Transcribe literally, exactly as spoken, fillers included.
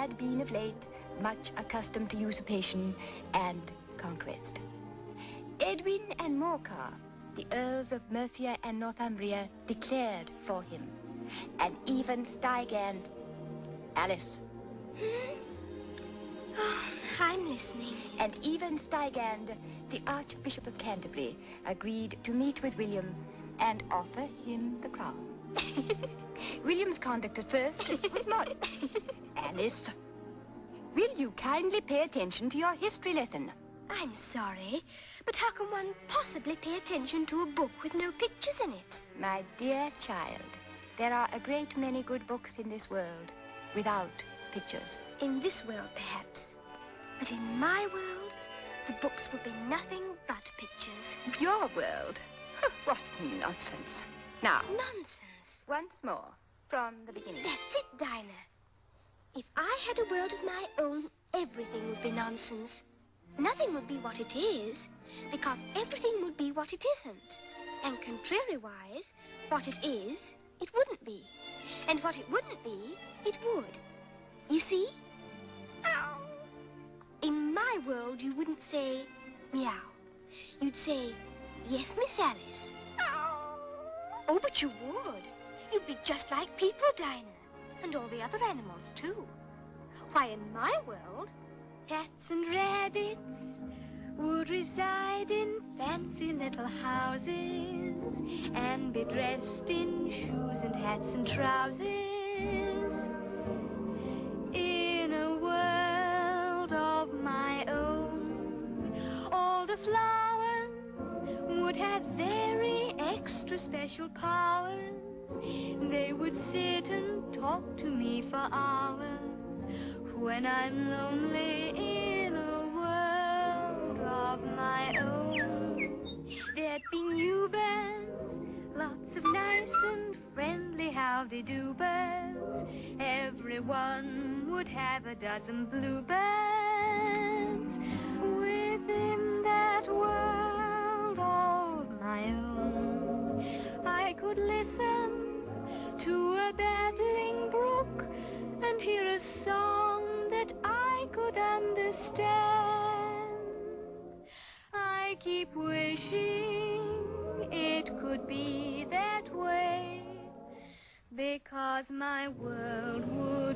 had been of late much accustomed to usurpation and conquest. Edwin and Morcar, the Earls of Mercia and Northumbria, declared for him, and even Stigand... Alice. Hmm? Oh, I'm listening. And even Stigand, the Archbishop of Canterbury, agreed to meet with William and offer him the crown. William's conduct at first was moderate. Alice, will you kindly pay attention to your history lesson? I'm sorry, but how can one possibly pay attention to a book with no pictures in it? My dear child, there are a great many good books in this world without pictures. In this world, perhaps. But in my world, the books would be nothing but pictures. Your world? What nonsense. Now, Nonsense. once more, from the beginning. That's it, Dinah. If I had a world of my own, everything would be nonsense. Nothing would be what it is, because everything would be what it isn't. And contrariwise, what it is, it wouldn't be. And what it wouldn't be, it would. You see? Ow. In my world, you wouldn't say, meow. You'd say, yes, Miss Alice. Ow. Oh, but you would. You'd be just like people, Dinah. And all the other animals, too. Why, in my world, cats and rabbits would reside in fancy little houses and be dressed in shoes and hats and trousers. In a world of my own, all the flowers would have very extra special powers. They would sit and talk to me for hours when I'm lonely in a world of my own. There'd be new birds, lots of nice and friendly howdy-do birds. Everyone would have a dozen bluebirds within that world of my own. I could listen to a babbling brook and hear a song that I could understand. I keep wishing it could be that way, because my world would